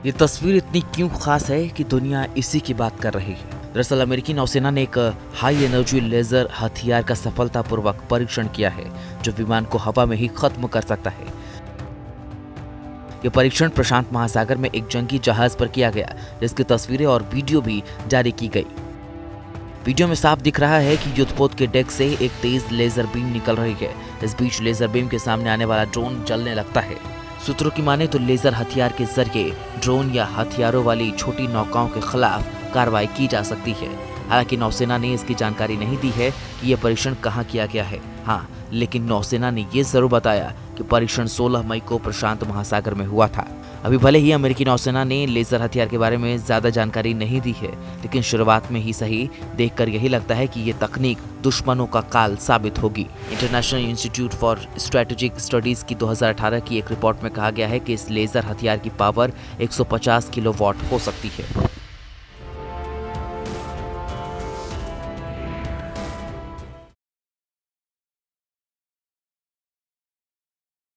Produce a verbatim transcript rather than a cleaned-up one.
ये तस्वीर इतनी क्यों खास है कि दुनिया इसी की बात कर रही है। दरअसल अमेरिकी नौसेना ने एक हाई एनर्जी लेजर हथियार का सफलतापूर्वक परीक्षण किया है जो विमान को हवा में ही खत्म कर सकता है। यह परीक्षण प्रशांत महासागर में एक जंगी जहाज पर किया गया, जिसकी तस्वीरें और वीडियो भी जारी की गई। वीडियो में साफ दिख रहा है कि युद्धपोत के डेक से एक तेज लेजर बीम निकल रही है। इस बीच लेजर बीम के सामने आने वाला ड्रोन जलने लगता है। सूत्रों की माने तो लेजर हथियार के जरिए ड्रोन या हथियारों वाली छोटी नौकाओं के खिलाफ कार्रवाई की जा सकती है। हालांकि नौसेना ने इसकी जानकारी नहीं दी है कि यह परीक्षण कहां किया गया है। हाँ, लेकिन नौसेना ने यह जरूर बताया कि परीक्षण सोलह मई को प्रशांत महासागर में हुआ था। अभी भले ही अमेरिकी नौसेना ने लेजर हथियार के बारे में ज्यादा जानकारी नहीं दी है, लेकिन शुरुआत में ही सही देखकर यही लगता है कि ये तकनीक दुश्मनों का काल साबित होगी। International institute for strategic studies की दो हज़ार अठारह की एक रिपोर्ट में कहा गया है कि इस लेजर हथियार की पावर एक सौ पचास किलोवाट हो सकती है।